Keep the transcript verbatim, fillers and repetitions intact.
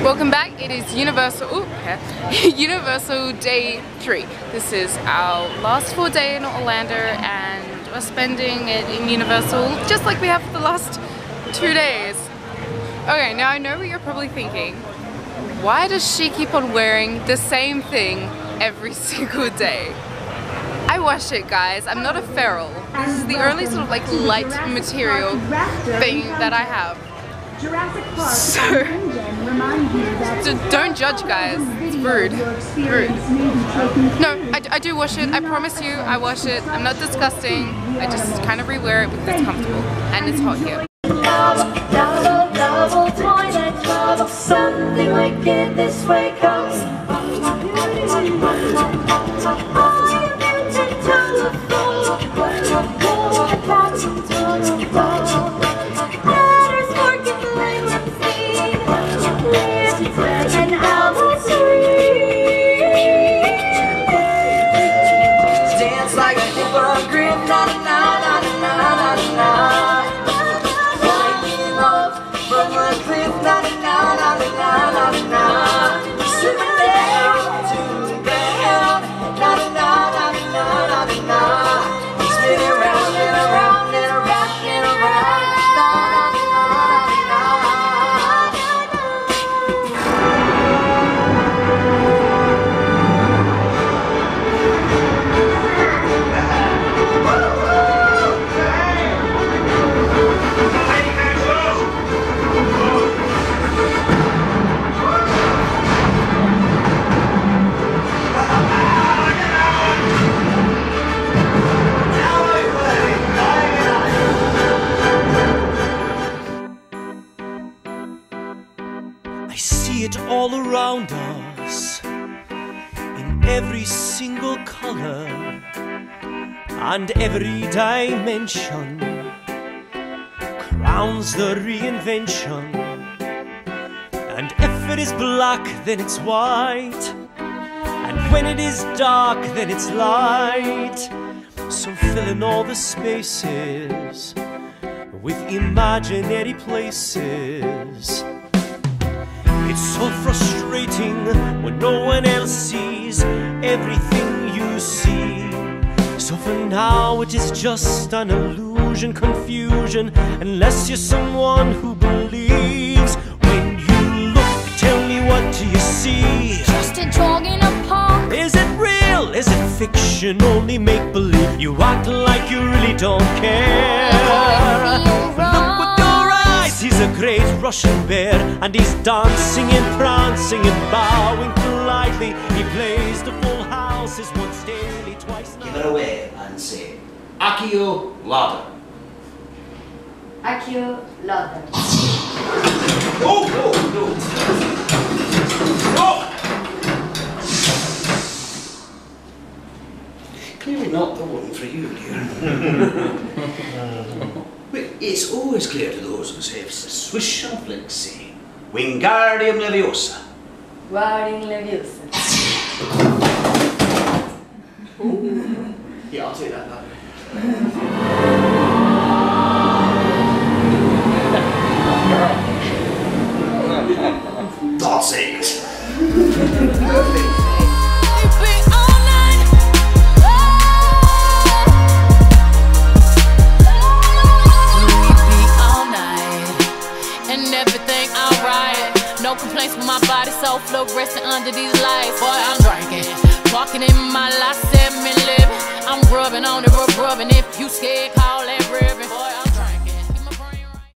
Welcome back. It is Universal, ooh, okay. Universal Day three. This is our last full day in Orlando, and we're spending it in Universal just like we have for the last two days. Okay, now I know what you're probably thinking. Why does she keep on wearing the same thing every single day? I wash it, guys. I'm not a feral. This is the only sort of like light material thing that I have. So, don't judge, guys. It's rude. Rude. No, I, I do wash it. I promise you, I wash it. I'm not disgusting. I just kind of rewear it because it's comfortable and it's hot here. Double, double, double toilet trouble. Something wicked this way comes. Dance like a hypocrite, na na na na na na na. Lightning up from a cliff, na na na na na na na. Swimming down to the hell, na na na na na na na. Spinning round and around and around and around, na na na na na. I see it all around us, in every single color and every dimension. Crowns the reinvention, and if it is black, then it's white, and when it is dark, then it's light. So fill in all the spaces with imaginary places. It's so frustrating when no one else sees everything you see. So for now it is just an illusion, confusion, unless you're someone who believes. When you look, tell me, what do you see? Just a dog in a park. Is it real? Is it fiction? Only make-believe. You act like you really don't care. Look with your eyes. He's a great Russian bear, and he's dancing and prancing and bowing politely. He plays the full house, is once daily, twice nightly. Give it away and say, Accio Lauder. Accio Lauder. Oh, no, no. No! Clearly not the one for you, dear. But it's always clear to those who say Swiss shuffling say, Wingardium Leviosa. Wingardium Leviosa. Yeah, I'll take that back. That's it. Perfect. No complaints with my body, so fluorescent under these lights. Boy, I'm drinking, walking in my last seven living. I'm rubbing on the rub rubbing. If you scared, call